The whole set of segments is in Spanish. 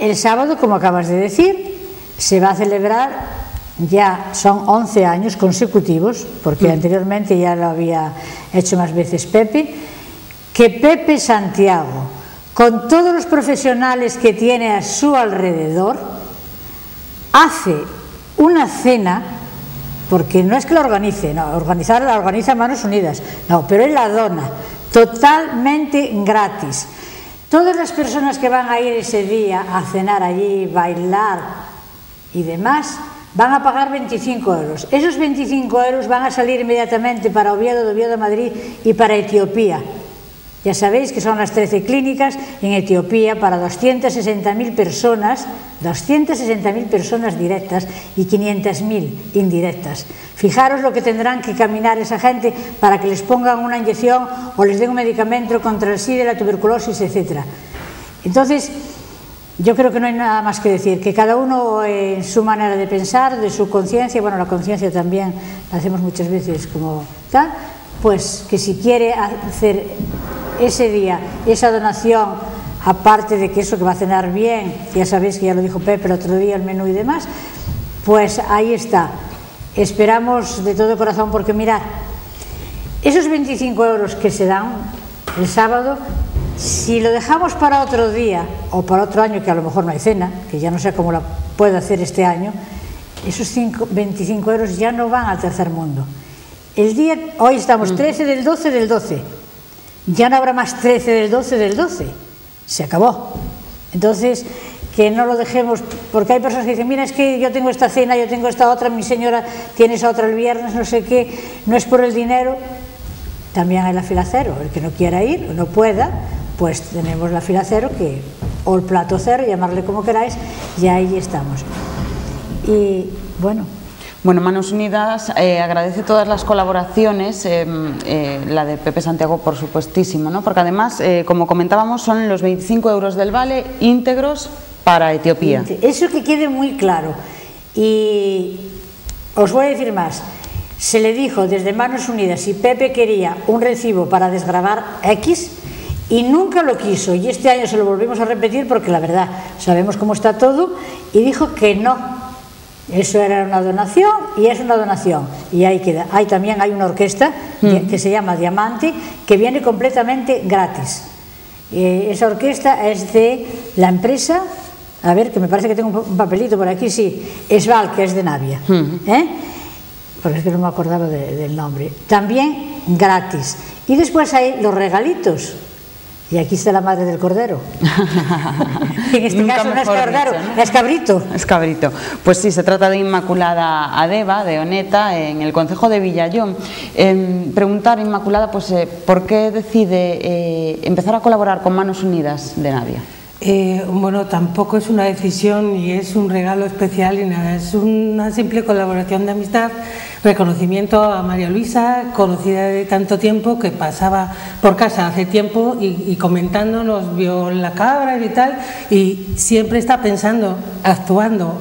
el sábado, como acabas de decir, se va a celebrar, ya son 11 años consecutivos, porque anteriormente ya lo había hecho más veces Pepe, que Pepe Santiago, con todos los profesionales que tiene a su alrededor, hace una cena, porque no es que la organice, no, organizar la organiza Manos Unidas, no, pero él la dona, totalmente gratis. Todas las personas que van a ir ese día a cenar allí, bailar y demás, van a pagar 25 euros. Esos 25 euros van a salir inmediatamente para Oviedo, de Oviedo a Madrid y para Etiopía. Ya sabéis que son las 13 clínicas en Etiopía para 260.000 personas, 260.000 personas directas y 500.000 indirectas. Fijaros lo que tendrán que caminar esa gente para que les pongan una inyección o les den un medicamento contra el SIDA, la tuberculosis, etc. Entonces, yo creo que no hay nada más que decir, que cada uno en su manera de pensar, de su conciencia, bueno, la conciencia también la hacemos muchas veces como tal, pues que si quiere hacer ese día esa donación, aparte de que eso que va a cenar bien, ya sabéis que ya lo dijo Pepe el otro día, el menú y demás, pues ahí está. Esperamos de todo corazón, porque mirad, esos 25 euros que se dan el sábado, si lo dejamos para otro día o para otro año, que a lo mejor no hay cena, que ya no sé cómo la puedo hacer este año, esos 25 euros ya no van al tercer mundo. El día, hoy estamos 13 del 12 del 12, ya no habrá más 13 del 12 del 12, se acabó. Entonces, que no lo dejemos, porque hay personas que dicen, mira, es que yo tengo esta cena, yo tengo esta otra, mi señora tiene esa otra el viernes, no sé qué, no es por el dinero. También hay la fila cero, el que no quiera ir o no pueda, pues tenemos la fila cero, que, o el plato cero, llamarle como queráis, y ahí estamos. Y bueno, Manos Unidas agradece todas las colaboraciones, la de Pepe Santiago por supuestísimo, ¿no? Porque además, como comentábamos, son los 25 euros del vale íntegros para Etiopía. Eso que quede muy claro. Y os voy a decir más, se le dijo desde Manos Unidas si Pepe quería un recibo para desgravar X, y nunca lo quiso, y este año se lo volvimos a repetir porque la verdad sabemos cómo está todo, y dijo que no. Eso era una donación y es una donación, y ahí queda. También hay una orquesta que se llama Diamante, que viene completamente gratis. Esa orquesta es de la empresa, a ver, que me parece que tengo un papelito por aquí, sí, Esval, que es de Navia, porque es que no me acordaba del nombre. También gratis. Y después hay los regalitos. Y aquí está la madre del cordero. En este caso no es cordero, ¿no? Es cabrito. Es cabrito. Pues sí, se trata de Inmaculada Adeba, de Oneta, en el concejo de Villallón. Preguntar, Inmaculada, pues, ¿por qué decide empezar a colaborar con Manos Unidas de Navia? Bueno, tampoco es una decisión ni es un regalo especial ni nada, es una simple colaboración de amistad, reconocimiento a María Luisa, conocida de tanto tiempo, que pasaba por casa hace tiempo y comentando nos vio la cabra y tal, y siempre está pensando, actuando,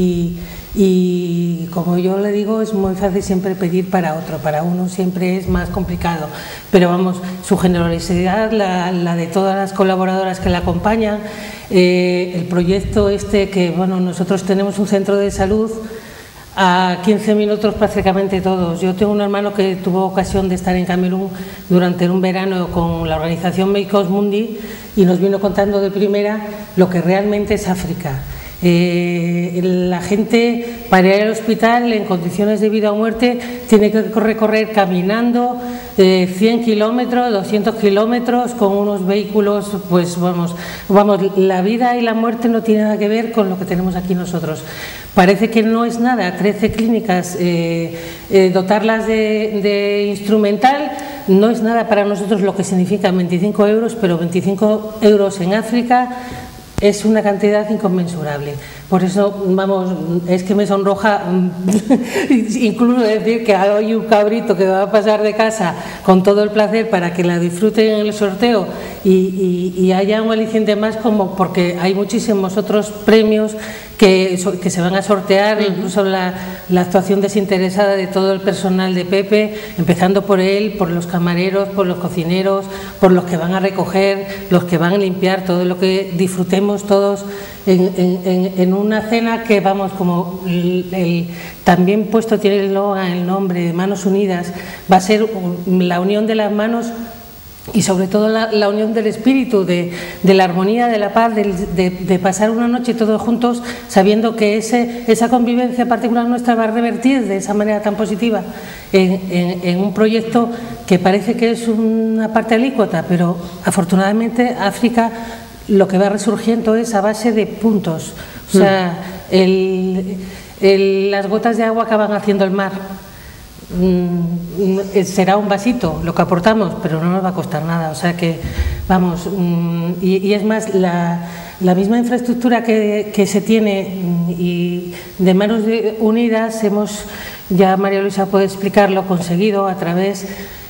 y como yo le digo, es muy fácil siempre pedir para otro, para uno siempre es más complicado, pero vamos, su generosidad, la de todas las colaboradoras que la acompañan, el proyecto este que, bueno, nosotros tenemos un centro de salud a 15 minutos prácticamente todos. Yo tengo un hermano que tuvo ocasión de estar en Camerún durante un verano con la organización Médicos Mundi y nos vino contando de primera lo que realmente es África. La gente para ir al hospital en condiciones de vida o muerte tiene que recorrer caminando 100 kilómetros, 200 kilómetros con unos vehículos, pues vamos, la vida y la muerte no tiene nada que ver con lo que tenemos aquí nosotros. Parece que no es nada, 13 clínicas, dotarlas de instrumental no es nada para nosotros lo que significa 25 euros, pero 25 euros en África es una cantidad inconmensurable. Por eso, vamos, es que me sonroja incluso decir que hay un cabrito que va a pasar de casa con todo el placer para que la disfruten en el sorteo y haya un aliciente más, como porque hay muchísimos otros premios que se van a sortear, incluso la actuación desinteresada de todo el personal de Pepe, empezando por él, por los camareros, por los cocineros, por los que van a recoger, los que van a limpiar, todo lo que disfrutemos todos en una cena que, vamos, como también puesto tiene el nombre de Manos Unidas, va a ser la unión de las manos y sobre todo la unión del espíritu, de la armonía, de la paz, de pasar una noche todos juntos sabiendo que esa convivencia particular nuestra va a revertir de esa manera tan positiva en un proyecto que parece que es una parte alícuota, pero afortunadamente África lo que va resurgiendo es a base de puntos, o sea, las gotas de agua acaban haciendo el mar. Será un vasito lo que aportamos, pero no nos va a costar nada, o sea que vamos, y es más, la misma infraestructura que se tiene y de Manos Unidas hemos, ya María Luisa puede explicarlo, conseguido a través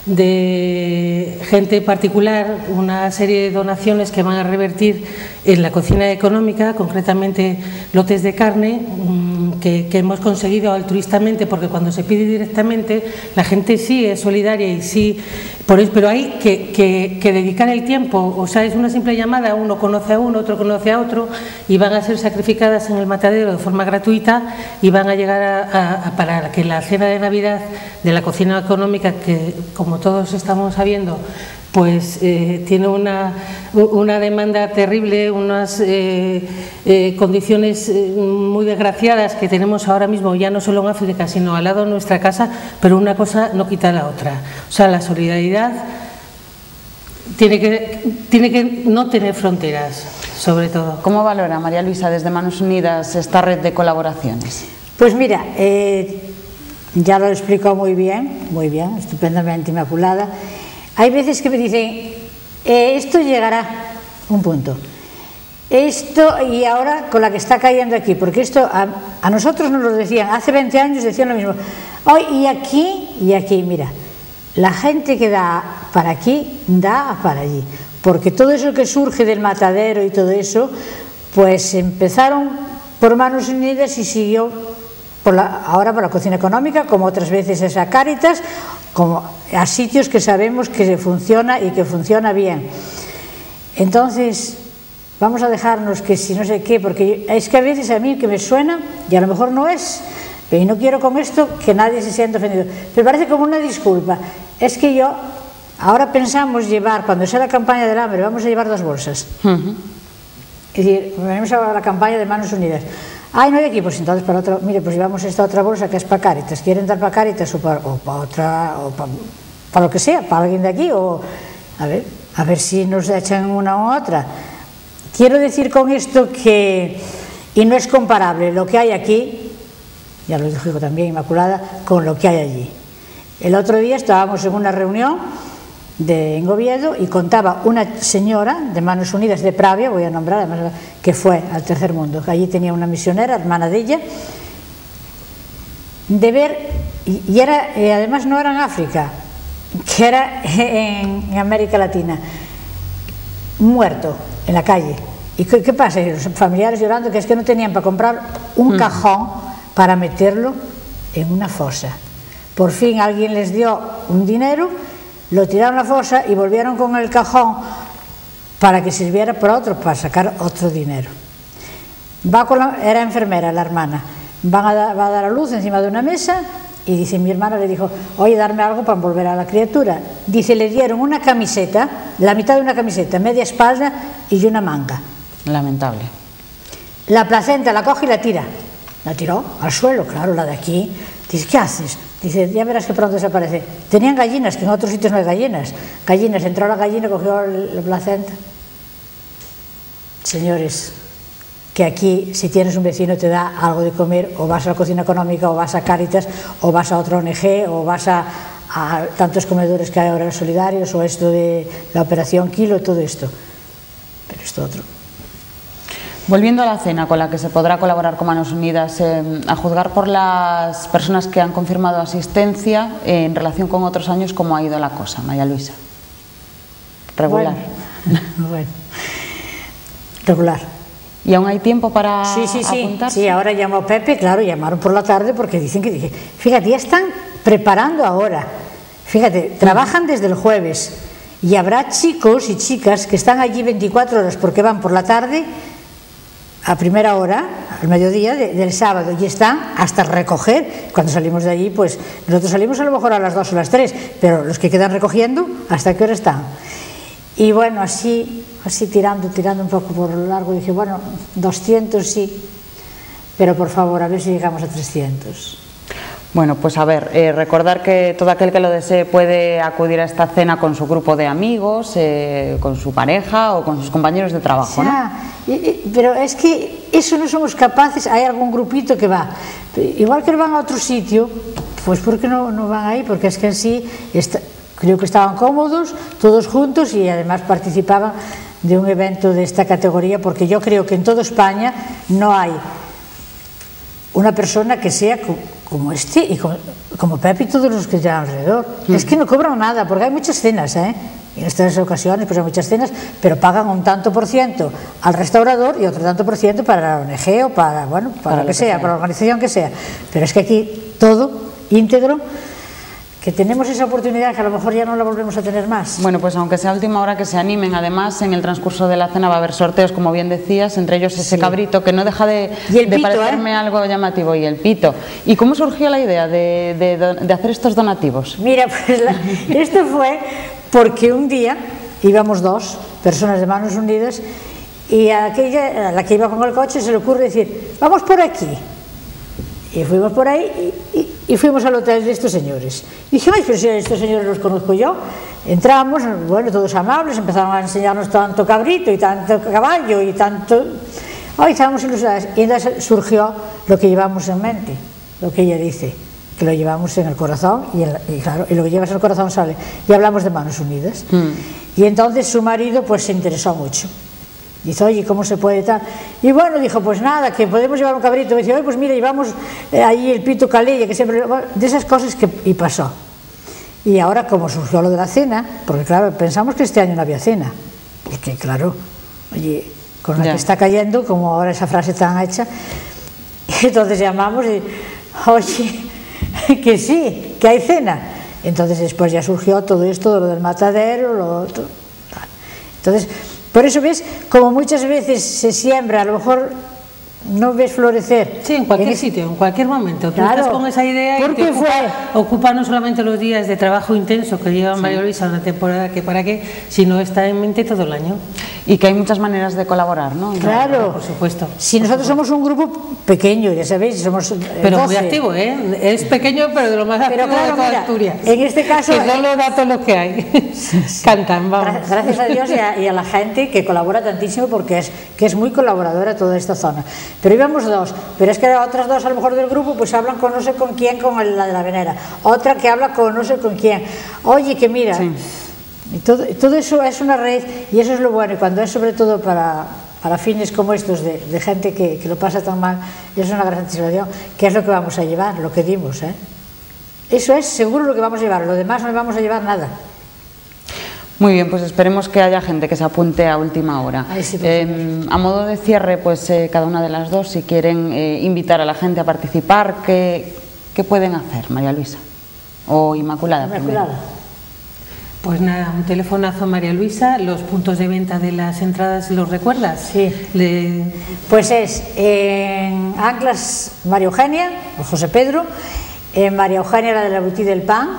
de gente particular una serie de donaciones que van a revertir en la cocina económica, concretamente lotes de carne que hemos conseguido altruistamente, porque cuando se pide directamente la gente sí es solidaria y sí, por eso, pero hay que dedicar el tiempo, o sea, es una simple llamada, uno conoce a uno, otro conoce a otro, y van a ser sacrificadas en el matadero de forma gratuita y van a llegar para que la cena de Navidad de la cocina económica, que como todos estamos sabiendo, pues tiene una demanda terrible, unas condiciones muy desgraciadas que tenemos ahora mismo, ya no solo en África, sino al lado de nuestra casa, pero una cosa no quita la otra. O sea, la solidaridad tiene que no tener fronteras, sobre todo. ¿Cómo valora, María Luisa, desde Manos Unidas esta red de colaboraciones? Pues mira, ya lo he explicado muy bien, estupendamente, Inmaculada. Hay veces que me dicen, esto llegará, un punto. Esto, y ahora con la que está cayendo aquí, porque esto a nosotros nos lo decían, hace 20 años decían lo mismo. Hoy y aquí, mira, la gente que da para aquí, da para allí. Porque todo eso que surge del matadero y todo eso, pues empezaron por Manos Unidas y siguió ahora por la cocina económica, como otras veces es a Cáritas, como a sitios que sabemos que funciona y que funciona bien. Entonces, vamos a dejarnos que si no sé qué, porque es que a veces a mí que me suena, y a lo mejor no es, y no quiero con esto que nadie se sienta ofendido, pero parece como una disculpa. Es que ahora pensamos llevar, cuando sea la campaña del hambre, vamos a llevar 2 bolsas. Es decir, venimos a la campaña de Manos Unidas. Ay, no hay aquí, pues entonces para otra, mire, pues llevamos esta otra bolsa que es para Cáritas. ¿Quieren dar para Cáritas o para otra, o para lo que sea, para alguien de aquí? O a ver si nos echan una u otra. Quiero decir con esto que, y no es comparable lo que hay aquí, ya lo dijo también Inmaculada, con lo que hay allí. El otro día estábamos en una reunión en Oviedo y contaba una señora de Manos Unidas de Pravia, voy a nombrar, además, que fue al Tercer Mundo, que allí tenía una misionera, hermana de ella, de ver, y era, además no era en África, que era en América Latina, muerto en la calle. ¿Y qué pasa? Y los familiares llorando que es que no tenían para comprar un cajón para meterlo en una fosa. Por fin alguien les dio un dinero, lo tiraron a la fosa y volvieron con el cajón para que sirviera para sacar otro dinero. Era enfermera la hermana, va a dar a luz encima de una mesa y dice, mi hermana le dijo, oye, darme algo para envolver a la criatura. Dice, le dieron una camiseta, la mitad de una camiseta, media espalda y una manga. Lamentable. La placenta la coge y la tira. La tiró al suelo, claro, la de aquí. Dice, ¿qué haces? Dice, ya verás que pronto desaparece. Tenían gallinas, que en otros sitios no hay gallinas. Gallinas, entró la gallina, cogió la placenta. Señores, que aquí, si tienes un vecino te da algo de comer, o vas a la cocina económica, o vas a Cáritas, o vas a otra ONG, o vas a tantos comedores que hay ahora solidarios, o esto de la operación Kilo, todo esto. Pero esto otro. Volviendo a la cena con la que se podrá colaborar con Manos Unidas, a juzgar por las personas que han confirmado asistencia en relación con otros años, ¿cómo ha ido la cosa, María Luisa? ¿Regular? Bueno, Bueno, regular. ¿Y aún hay tiempo para sí, apuntarse? Sí, ahora llamó Pepe, claro, llamaron por la tarde porque dicen que, fíjate, ya están preparando ahora, fíjate, trabajan desde el jueves y habrá chicos y chicas que están allí 24 horas porque van por la tarde a primera hora, al mediodía del sábado, y están hasta recoger. Cuando salimos de allí, pues nosotros salimos a lo mejor a las 2 o las 3, pero los que quedan recogiendo, ¿hasta qué hora están? Y bueno, así tirando un poco por lo largo, dije, bueno, 200 sí, pero por favor, a ver si llegamos a 300. Bueno, pues a ver, recordar que todo aquel que lo desee puede acudir a esta cena con su grupo de amigos, con su pareja o con sus compañeros de trabajo, ¿no? Pero es que eso no somos capaces. Hay algún grupito que va, igual que van a otro sitio, pues ¿por qué no van ahí? Porque es que así creo que estaban cómodos todos juntos y además participaban de un evento de esta categoría, porque yo creo que en toda España no hay una persona que sea como este y como Pepe y todos los que llevan alrededor. Es que no cobran nada, porque hay muchas cenas, en estas ocasiones pues hay muchas cenas, pero pagan un tanto por ciento al restaurador y otro tanto por ciento para la ONG o para lo que sea, para la organización que sea. Pero es que aquí todo íntegro, que tenemos esa oportunidad que a lo mejor ya no la volvemos a tener más. Bueno, pues aunque sea última hora, que se animen. Además, en el transcurso de la cena va a haber sorteos, como bien decías, entre ellos ese cabrito, que no deja de parecerme algo llamativo, y el pito. ¿Y cómo surgió la idea de hacer estos donativos? Mira, pues esto fue porque un día íbamos 2 personas de Manos Unidas y a la que iba con el coche se le ocurre decir, vamos por aquí. Y fuimos por ahí y fuimos al hotel de estos señores. Y dije, ay, pero si estos señores los conozco yo. Entramos, bueno, todos amables, empezaron a enseñarnos tanto cabrito y tanto caballo y tanto... Ay, estábamos ilusionados. Y entonces surgió lo que llevamos en mente, lo que ella dice, que lo llevamos en el corazón y claro, y lo que llevas en el corazón sale. Y hablamos de Manos Unidas. Y entonces su marido pues se interesó mucho. Dice, oye, ¿cómo se puede tal? Y bueno, dijo, pues nada, que podemos llevar un cabrito. Y dice, oye, pues mira, llevamos ahí el pito calella, que siempre... Bueno, de esas cosas y pasó. Y ahora, como surgió lo de la cena, porque claro, pensamos que este año no había cena, porque claro, oye, con la que está cayendo, como ahora esa frase tan hecha, entonces llamamos y, oye, que sí, que hay cena. Entonces después ya surgió todo esto, lo del matadero, lo otro. Entonces... Por eso ves, como muchas veces se siembra, a lo mejor no ves florecer. Sí, en cualquier sitio, en cualquier momento. Tú estás con esa idea y te ocupa no solamente los días de trabajo intenso que lleva María Luisa una temporada que para qué, sino está en mente todo el año. Y que hay muchas maneras de colaborar, ¿no? Claro, por supuesto. Si nosotros somos un grupo pequeño, ya sabéis, somos pero 12. Muy activo, ¿eh? Es pequeño, pero de lo más activo de toda Asturias. En este caso... Que son los datos los que hay. Cantan, vamos. Gracias a Dios y a la gente que colabora tantísimo, porque es muy colaboradora toda esta zona. Pero íbamos 2, pero es que otras 2 a lo mejor del grupo pues hablan con no sé con quién, con la de la venera. Otra que habla con no sé con quién. Oye, que mira... Sí. Y todo eso es una red, y eso es lo bueno, y cuando es sobre todo para fines como estos de gente que lo pasa tan mal, eso es una gran satisfacción, que es lo que vamos a llevar, lo que dimos, eso es seguro lo que vamos a llevar, lo demás no le vamos a llevar nada. Muy bien, pues esperemos que haya gente que se apunte a última hora. Sí, a modo de cierre, pues cada una de las 2, si quieren invitar a la gente a participar, ¿qué pueden hacer, María Luisa? O Inmaculada. Pues nada, un telefonazo a María Luisa. Los puntos de venta de las entradas, ¿los recuerdas? Sí. Pues es en Anclas María Eugenia, o José Pedro, en María Eugenia, la de la Boutique del Pan,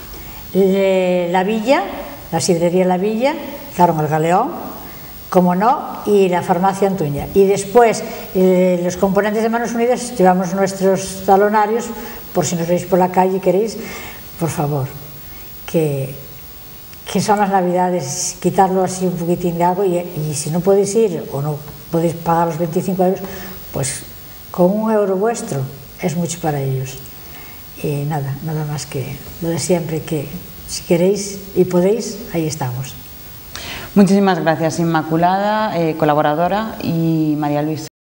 la Villa, la sidrería La Villa, claro, en el Galeón, como no, y la farmacia Antuña. Y después, los componentes de Manos Unidas, llevamos nuestros talonarios, por si nos veis por la calle y queréis, por favor, que son las Navidades, quitarlo así un poquitín de algo, y si no podéis ir o no podéis pagar los 25 euros, pues con €1 vuestro es mucho para ellos. Y nada más que lo de siempre, que si queréis y podéis, ahí estamos. Muchísimas gracias, Inmaculada, colaboradora, y María Luisa.